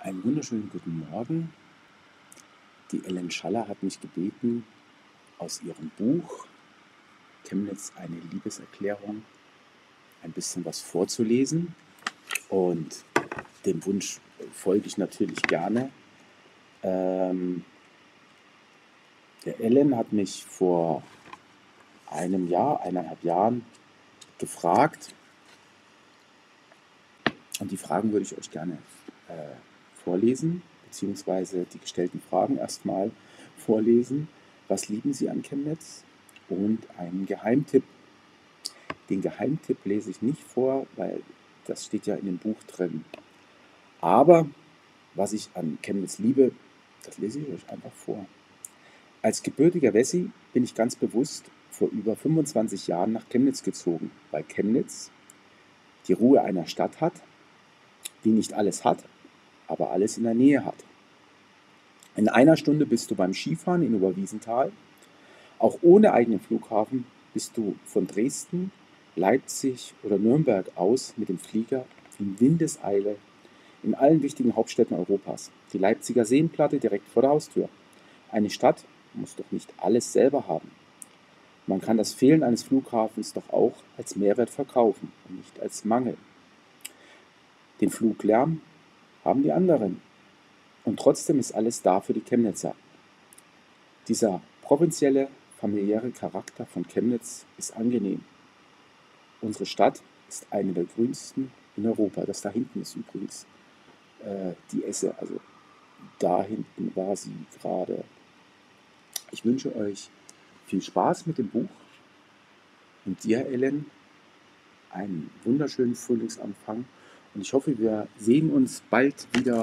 Einen wunderschönen guten Morgen. Die Ellen Schaller hat mich gebeten, aus ihrem Buch Chemnitz eine Liebeserklärung ein bisschen was vorzulesen. Und dem Wunsch folge ich natürlich gerne. Der Ellen hat mich vor einem Jahr, 1,5 Jahren gefragt. Und die Fragen würde ich euch gerne vorlesen, beziehungsweise die gestellten Fragen erstmal vorlesen. Was lieben Sie an Chemnitz? Und einen Geheimtipp. Den Geheimtipp lese ich nicht vor, weil das steht ja in dem Buch drin. Aber was ich an Chemnitz liebe, das lese ich euch einfach vor. Als gebürtiger Wessi bin ich ganz bewusst vor über 25 Jahren nach Chemnitz gezogen, weil Chemnitz die Ruhe einer Stadt hat, die nicht alles hat, aber alles in der Nähe hat. In einer Stunde bist du beim Skifahren in Oberwiesenthal. Auch ohne eigenen Flughafen bist du von Dresden, Leipzig oder Nürnberg aus mit dem Flieger in Windeseile in allen wichtigen Hauptstädten Europas. Die Leipziger Seenplatte direkt vor der Haustür. Eine Stadt muss doch nicht alles selber haben. Man kann das Fehlen eines Flughafens doch auch als Mehrwert verkaufen und nicht als Mangel. Den Fluglärm haben die anderen. Und trotzdem ist alles da für die Chemnitzer. Dieser provinzielle, familiäre Charakter von Chemnitz ist angenehm. Unsere Stadt ist eine der grünsten in Europa. Das da hinten ist übrigens die Esse. Also da hinten war sie gerade. Ich wünsche euch viel Spaß mit dem Buch und dir, Ellen, einen wunderschönen Frühlingsanfang. Und ich hoffe, wir sehen uns bald wieder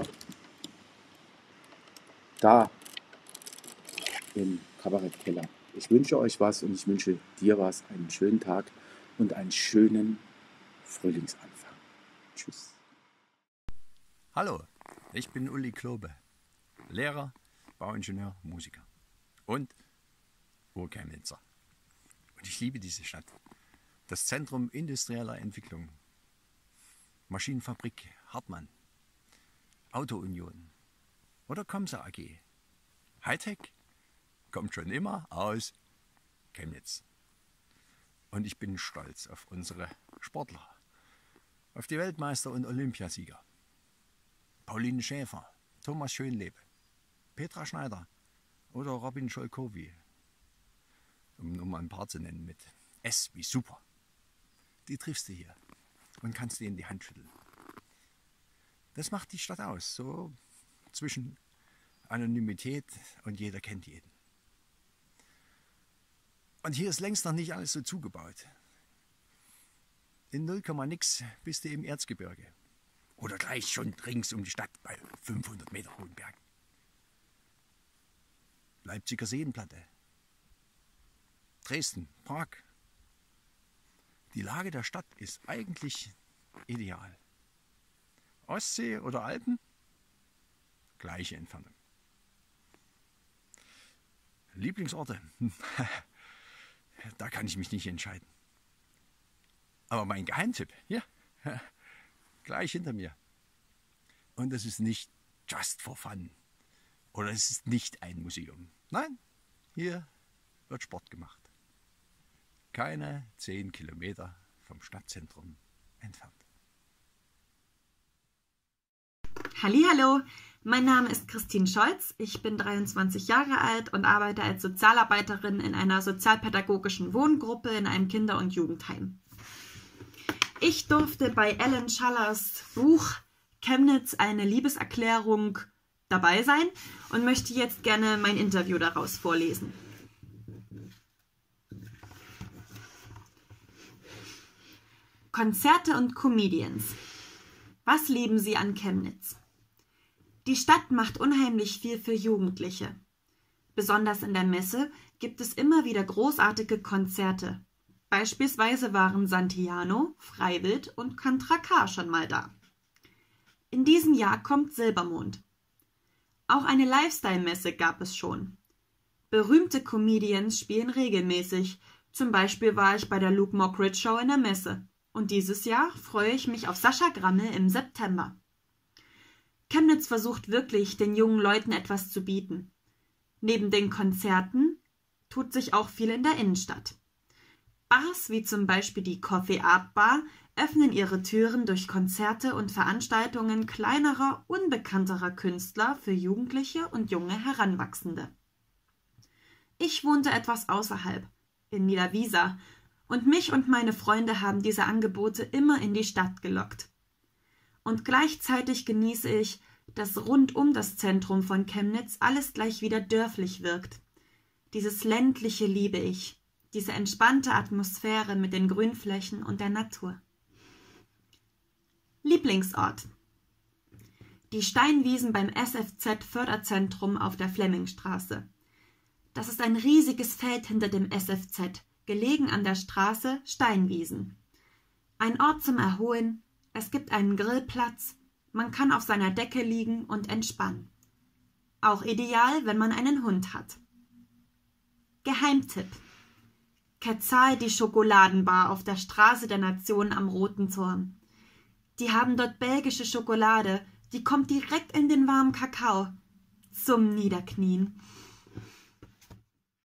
da im Kabarettkeller. Ich wünsche euch was und ich wünsche dir was, einen schönen Tag und einen schönen Frühlingsanfang. Tschüss. Hallo, ich bin Uli Klobe, Lehrer, Bauingenieur, Musiker und Urchemnitzer. Und ich liebe diese Stadt. Das Zentrum industrieller Entwicklung. Maschinenfabrik Hartmann, Auto-Union oder Comsa AG. Hightech kommt schon immer aus Chemnitz. Und ich bin stolz auf unsere Sportler, auf die Weltmeister und Olympiasieger. Pauline Schäfer, Thomas Schönlebe, Petra Schneider oder Robin Scholkowy, um nur mal ein paar zu nennen mit S wie super. Die triffst du hier und kannst dir in die Hand schütteln. Das macht die Stadt aus, so zwischen Anonymität und jeder kennt jeden. Und hier ist längst noch nicht alles so zugebaut. In 0, nix bist du im Erzgebirge. Oder gleich schon rings um die Stadt bei 500 Meter hohen Bergen. Leipziger Seenplatte. Dresden, Prag. Die Lage der Stadt ist eigentlich ideal. Ostsee oder Alpen? Gleiche Entfernung. Lieblingsorte? Da kann ich mich nicht entscheiden. Aber mein Geheimtipp, ja, gleich hinter mir. Und das ist nicht just for fun. Oder es ist nicht ein Museum. Nein, hier wird Sport gemacht. Keine 10 Kilometer vom Stadtzentrum entfernt. Hallihallo, mein Name ist Christine Scholz, ich bin 23 Jahre alt und arbeite als Sozialarbeiterin in einer sozialpädagogischen Wohngruppe in einem Kinder- und Jugendheim. Ich durfte bei Ellen Schallers Buch Chemnitz eine Liebeserklärung dabei sein und möchte jetzt gerne mein Interview daraus vorlesen. Konzerte und Comedians. Was lieben Sie an Chemnitz? Die Stadt macht unheimlich viel für Jugendliche. Besonders in der Messe gibt es immer wieder großartige Konzerte. Beispielsweise waren Santiano, Freiwild und Contra K schon mal da. In diesem Jahr kommt Silbermond. Auch eine Lifestyle-Messe gab es schon. Berühmte Comedians spielen regelmäßig. Zum Beispiel war ich bei der Luke Mockridge Show in der Messe. Und dieses Jahr freue ich mich auf Sascha Grammel im September. Chemnitz versucht wirklich, den jungen Leuten etwas zu bieten. Neben den Konzerten tut sich auch viel in der Innenstadt. Bars wie zum Beispiel die Coffee Art Bar öffnen ihre Türen durch Konzerte und Veranstaltungen kleinerer, unbekannterer Künstler für Jugendliche und junge Heranwachsende. Ich wohnte etwas außerhalb, in Niederwiesa, und mich und meine Freunde haben diese Angebote immer in die Stadt gelockt. Und gleichzeitig genieße ich, dass rund um das Zentrum von Chemnitz alles gleich wieder dörflich wirkt. Dieses ländliche liebe ich, diese entspannte Atmosphäre mit den Grünflächen und der Natur. Lieblingsort: die Steinwiesen beim SFZ-Förderzentrum auf der Flemmingstraße. Das ist ein riesiges Feld hinter dem SFZ, gelegen an der Straße Steinwiesen. Ein Ort zum Erholen, es gibt einen Grillplatz, man kann auf seiner Decke liegen und entspannen. Auch ideal, wenn man einen Hund hat. Geheimtipp: Quetzal, die Schokoladenbar auf der Straße der Nation am Roten Turm. Die haben dort belgische Schokolade, die kommt direkt in den warmen Kakao. Zum Niederknien.